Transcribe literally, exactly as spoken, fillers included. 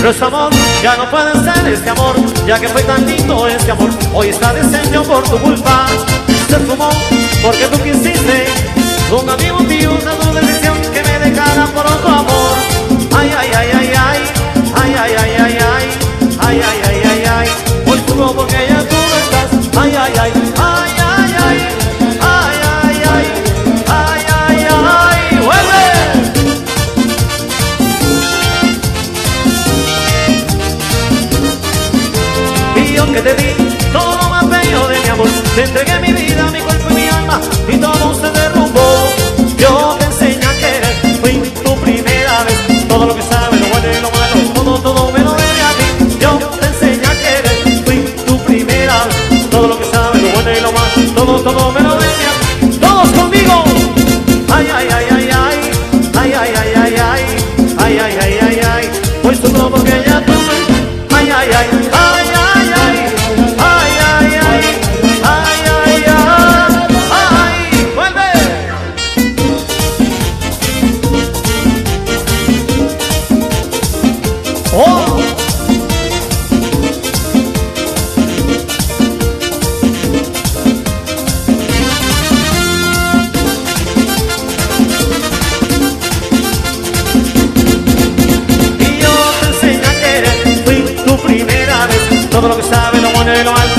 Pero ese amor ya no puede ser este amor, ya que fue tan lindo este amor, hoy está diseño por tu culpa. Se fumó porque tú quisiste, un amigo tío, una tu decisión que me dejara por otro amor. Ay, ay, ay, ay, ay, ay, ay, ay, ay, ay, ay, ay, ay, ay, ay, hoy juro porque ya tú no estás. Ay, ay, ay, ay, ay, ay, ay, ay, ay, ay, ay, ay, vuelve. Y yo que te di todo lo más bello de mi amor, te entregué mi vida, mi cuerpo y mi alma, y todo se derrumbó. Yo te enseñé a querer, fui tu primera vez, todo lo que sabes, lo bueno y lo malo, todo, todo me lo debe a ti. Yo te enseñé a querer, fui tu primera vez, todo lo que sabes, lo bueno y lo malo, todo, todo me lo debe a ti. Todos conmigo. Ay, ay, ay, ay, ay, ay, ay, ay, ay, ay, ay, ay, ay, ay, ay, hoy sufro porque ya tú me. Ay, ay, ay, ay, ay, ay, ay, ay, ay, ay, ay, ay, ay, vuelve. Oh. Y yo te enseñé a querer, fui tu primera vez, todo lo que sabes, lo bueno y lo malo,